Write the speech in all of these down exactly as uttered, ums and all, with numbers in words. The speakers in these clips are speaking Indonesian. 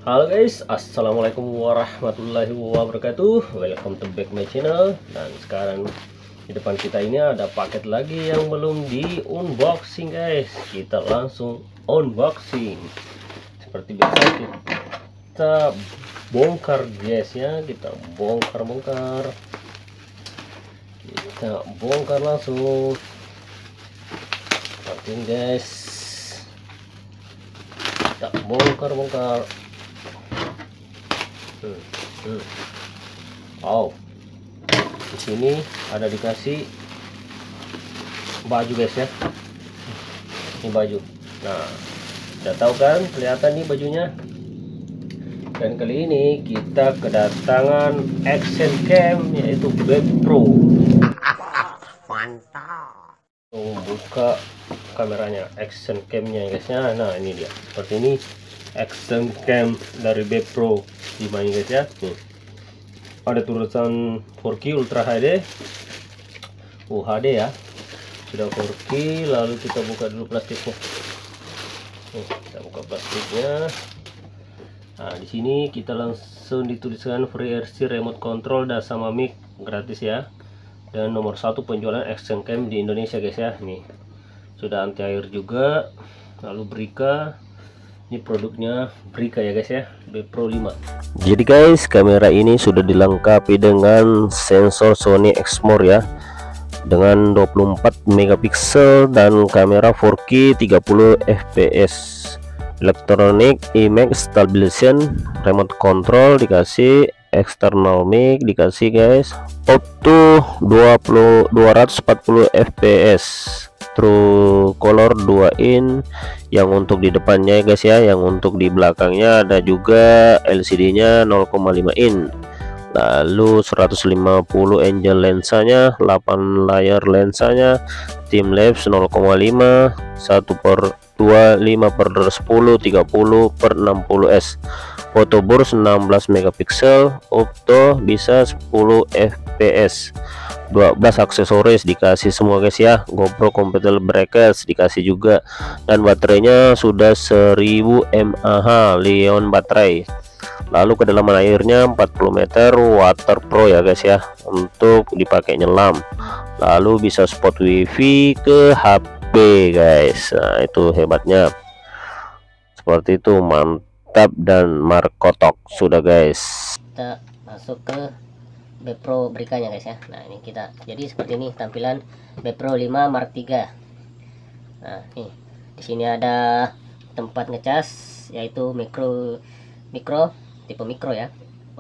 Halo guys, assalamualaikum warahmatullahi wabarakatuh. Welcome to back my channel. Dan sekarang di depan kita ini ada paket lagi yang belum di unboxing guys. Kita langsung unboxing. Seperti biasa kita bongkar guys ya. Kita bongkar-bongkar. Kita bongkar langsung. Seperti ini guys. Kita bongkar-bongkar. Hmm, hmm. Oh, di sini ada dikasih baju guys ya. Ini baju. Nah, udah tahu kan kelihatan nih bajunya. Dan kali ini kita kedatangan action cam yaitu Bepro. Mantap. Oh, buka kameranya action camnya guys ya. Nah, ini dia. Seperti ini action cam dari Bepro lima ini guys ya. Nih. Ada tulisan four K Ultra H D. Oh, H D ya. Sudah four K, lalu kita buka dulu plastiknya. Nih, kita buka plastiknya. Nah, di sini kita langsung dituliskan free R C remote control dan sama mic gratis ya. Dan nomor satu penjualan action cam di Indonesia guys ya. Nih. Sudah anti air juga. Lalu Brica. Ini produknya Brica ya guys ya, Bepro lima. Jadi guys, kamera ini sudah dilengkapi dengan sensor Sony Exmor ya, dengan dua puluh empat megapiksel dan kamera four K tiga puluh F P S. Electronic image stabilization, remote control dikasih, external mic dikasih guys, auto dua ratus empat puluh F P S, true color dua in yang untuk di depannya guys ya. Yang untuk di belakangnya ada juga L C D nya nol koma lima in, lalu seratus lima puluh angle lensanya, delapan layar lensanya, time lapse nol koma lima, satu per dua, lima per sepuluh, tiga puluh per enam puluh S, foto burst enam belas megapiksel, auto bisa sepuluh F P S, dua belas aksesoris dikasih semua guys ya. GoPro compatible brackets dikasih juga, dan baterainya sudah seribu mAh Li-ion baterai. Lalu kedalaman airnya empat puluh meter, waterproof ya guys ya, untuk dipakai nyelam. Lalu bisa spot wifi ke H P guys. Nah, itu hebatnya. Seperti itu, mantap dan markotok sudah guys. Kita masuk ke Bepro Brica-nya guys ya. Nah, ini kita. Jadi seperti ini tampilan Bepro lima Mark tiga. Nah, nih. Di sini ada tempat ngecas yaitu mikro mikro tipe mikro ya.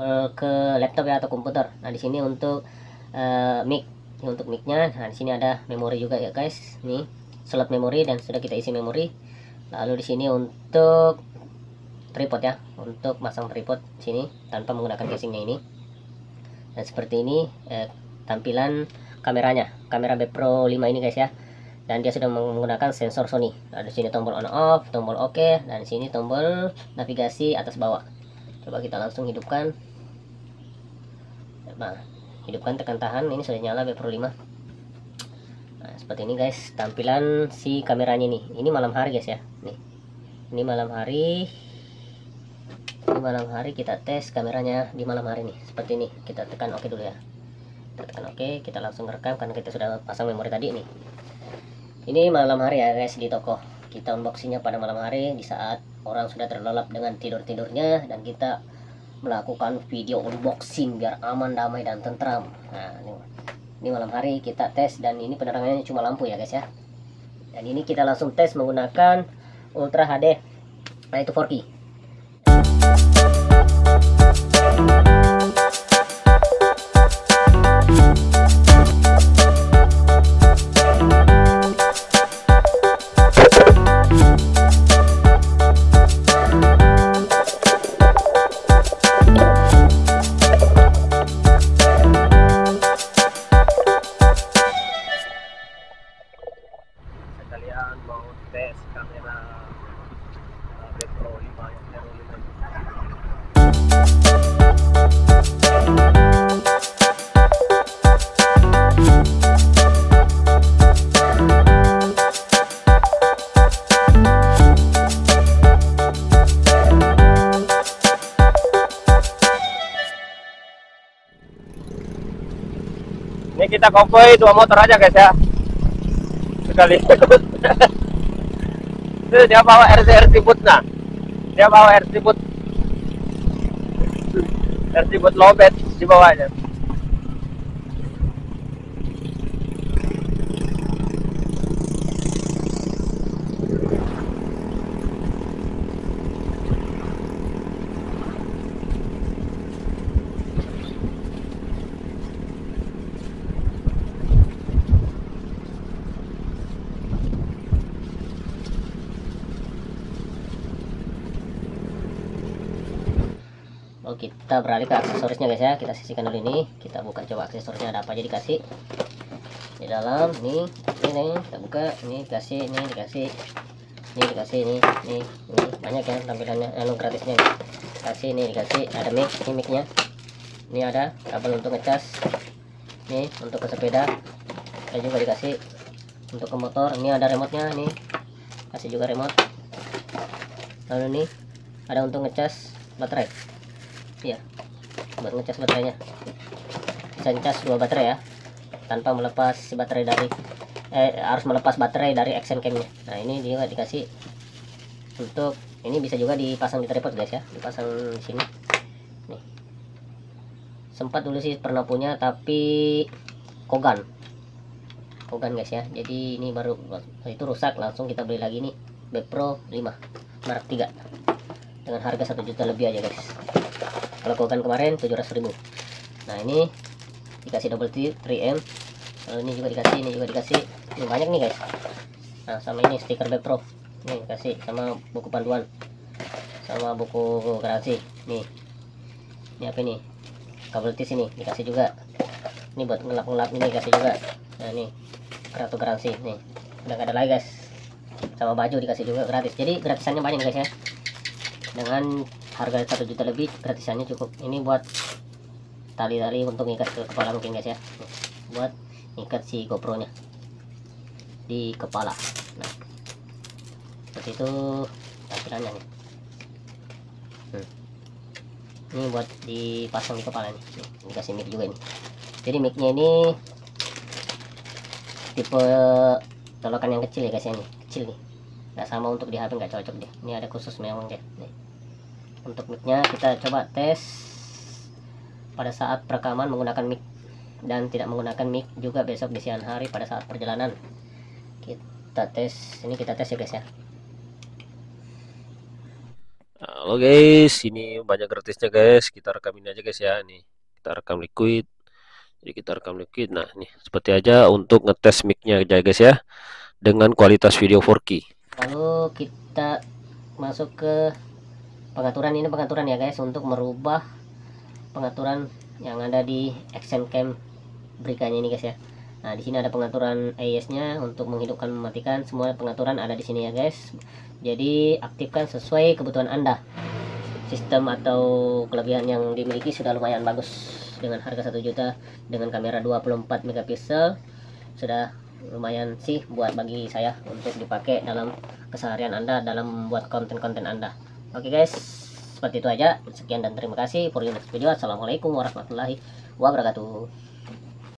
Ke laptop ya atau komputer. Nah, di sini untuk uh, mic. Ini untuk mic-nya. Nah, di sini ada memori juga ya guys. Nih, slot memori dan sudah kita isi memori. Lalu di sini untuk tripod ya, untuk masang tripod sini tanpa menggunakan casingnya ini. Dan seperti ini eh, tampilan kameranya, kamera Bepro lima ini guys ya. Dan dia sudah menggunakan sensor Sony. Nah, di sini tombol on off, tombol oke, dan di sini tombol navigasi atas bawah. Coba kita langsung hidupkan. Nah, hidupkan, tekan tahan, ini sudah nyala Bepro lima. Nah, seperti ini guys tampilan si kameranya nih. Ini malam hari guys ya. Nih. Ini malam hari. Ini malam hari kita tes kameranya di malam hari nih. Seperti ini. Kita tekan oke dulu ya. Kita tekan oke, kita langsung rekam karena kita sudah pasang memori tadi nih. Ini malam hari ya guys di toko. Kita unboxingnya pada malam hari di saat orang sudah terlelap dengan tidur-tidurnya, dan kita melakukan video unboxing biar aman, damai, dan tentram. Nah, ini, ini malam hari kita tes, dan ini penerangannya cuma lampu ya guys ya. Dan ini kita langsung tes menggunakan Ultra H D, nah itu four K. Kalian mau tes kamera uh, Bepro lima yang Hero lima. kita konvoy dua motor aja guys ya. Sekali. Itu dia bawa R C R C boot nah. Dia bawa R C boot. R C boot lowbat di bawahnya. Oh, kita beralih ke aksesorisnya guys ya. Kita sisihkan dulu ini. Kita buka coba aksesorisnya ada apa aja dikasih di dalam. Nih, ini kita buka. Ini dikasih, ini dikasih, ini dikasih, ini, ini, ini banyak ya tampilannya. Anu gratisnya. Nih. Kasih ini dikasih. Ada mic, ini micnya. Ini ada kabel untuk ngecas. Ini untuk ke sepeda. Ada juga dikasih untuk ke motor. Ini ada remote-nya nih. Kasih juga remote. Lalu ini ada untuk ngecas baterai. Iya, buat ngecas baterainya. Bisa ngecas dua baterai ya, tanpa melepas baterai dari eh harus melepas baterai dari action cam-nya. Nah, ini juga dikasih untuk ini bisa juga dipasang di tripod guys ya, dipasang di sini. Nih. Sempat dulu sih pernah punya tapi Kogan. Kogan guys ya. Jadi ini baru itu rusak, langsung kita beli lagi nih Bepro lima merek tiga dengan harga satu juta lebih aja guys. Kalau Kogan kemarin tujuh ratus ribu. Nah, ini dikasih double tiga M. Lalu ini juga dikasih, ini juga dikasih. Ini banyak nih guys. Nah, sama ini stiker Bepro. Nih kasih sama buku panduan. Sama buku garansi. Nih. Ini apa ini? Kabel tis ini dikasih juga. Ini buat ngelap-ngelap ini dikasih juga. Nah, ini kartu garansi nih. Udah gak ada lagi guys. Sama baju dikasih juga gratis. Jadi gratisannya banyak guys ya. Dengan harga satu juta lebih, gratisannya cukup. Ini buat tali-tali untuk ngikat ke kepala mungkin guys ya. Buat ngikat si GoPro nya di kepala. Nah, seperti itu tampilannya nih. Hmm. Ini buat dipasang di kepala nih. Nih dikasih mic juga ini. Jadi micnya ini tipe colokan yang kecil ya guys ya, nih kecil nih. Nggak sama untuk di H P, nggak cocok dia. Ini ada khusus memang dia. Nih. Untuk micnya kita coba tes pada saat perekaman menggunakan mic dan tidak menggunakan mic juga besok di siang hari pada saat perjalanan. Kita tes, ini kita tes ya guys ya. Halo guys, ini banyak gratisnya guys. Kita rekam ini aja guys ya. Nih kita rekam liquid. Jadi kita rekam liquid. Nah nih seperti aja untuk ngetes micnya aja guys ya, dengan kualitas video empat K. Lalu kita masuk ke pengaturan. Ini pengaturan ya guys, untuk merubah pengaturan yang ada di action cam Bricanya ini guys ya. Nah, di sini ada pengaturan A I S-nya untuk menghidupkan mematikan. Semua pengaturan ada di sini ya guys. Jadi aktifkan sesuai kebutuhan Anda. Sistem atau kelebihan yang dimiliki sudah lumayan bagus dengan harga satu juta dengan kamera dua puluh empat megapiksel. Sudah lumayan sih buat bagi saya untuk dipakai dalam keseharian Anda dalam membuat konten-konten Anda. Oke guys, seperti itu aja. Sekian dan terima kasih for your next video. Assalamualaikum warahmatullahi wabarakatuh.